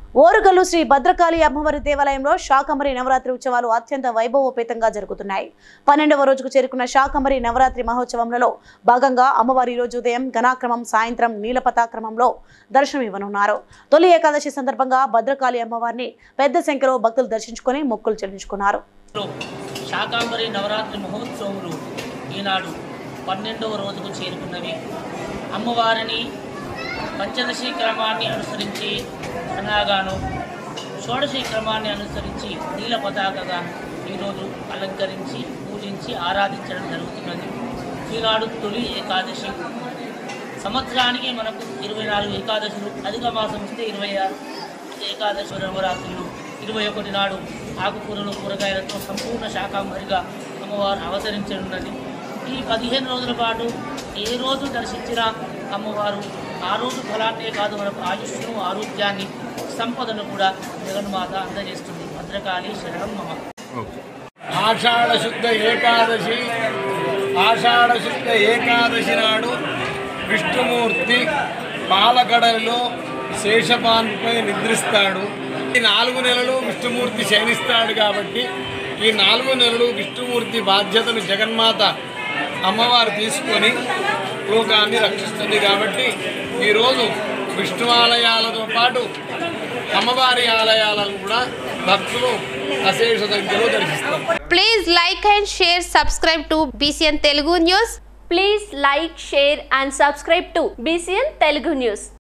ఓరుగల్లు శ్రీ భద్రకాళి అమ్మవారి దేవాలయంలో శాకంబరి నవరాత్రి ఉత్సవాలు అత్యంత వైభవోపేతంగా జరుగుతున్నాయి. 12వ రోజుకు చేరుకున్న శాకంబరి నవరాత్రి మహోత్సవంలో భాగంగా అమ్మవారి రోజు ఉదయం ఘనాక్రమం, సాయంత్రం నీలపతాక్రమంలో దర్శనమివ్వనున్నారు. తొలి ఏకాదశి సందర్భంగా భద్రకాళి అమ్మవారిని పెద్ద సంఖ్యలో భక్తులు దర్శించుకొని మొక్కులు చెల్లించుకున్నారు. శాకంబరి నవరాత్రి మహోత్సవములు ఈనాడు 12వ రోజుకు చేరుకున్నవి. అమ్మవారిని పంచదశి క్రమాన్ని అనుసరించి సన్నాగాను, షోడశి క్రమాన్ని అనుసరించి నీల పతాకగాను ఈరోజు అలంకరించి పూజించి ఆరాధించడం జరుగుతున్నది. ఈనాడు తొలి ఏకాదశి. సంవత్సరానికి మనకు 24 ఏకాదశులు, అధిక మాసం వస్తే 26 ఏకాదశి నవరాత్రులు. 21 నాడు ఆకుకూరలు, కూరగాయలతో సంపూర్ణ శాకంబరిగా అమ్మవారు అవతరించనున్నది. ఈ 15 రోజుల పాటు ఏ రోజు దర్శించినా అమ్మవారు ఆ రోజు ఫలాన్నే కాదు, మనకు ఆయుష్ను, ఆరోగ్యాన్ని, సంపదను కూడా జగన్మాత అందజేస్తుంది. భద్రకాళి శరణం మమ. ఆషాఢ శుద్ధ ఏకాదశి నాడు విష్ణుమూర్తి పాలకడలిలో శేషపాన్పై నిద్రిస్తాడు. ఈ 4 నెలలు విష్ణుమూర్తి శయనిస్తాడు కాబట్టి ఈ 4 నెలలు విష్ణుమూర్తి బాధ్యతను జగన్మాత అమ్మవారు తీసుకొని లోకాన్ని రక్షిస్తుంది. కాబట్టి ఈరోజు విష్ణు ఆలయాలతో పాటు అమ్మవారి ఆలయాలను కూడా భక్తులు అశేష సంఖ్యలో దర్శిస్తారు. Please like and share, subscribe to BCN Telugu News. Please like, share and subscribe to BCN Telugu News.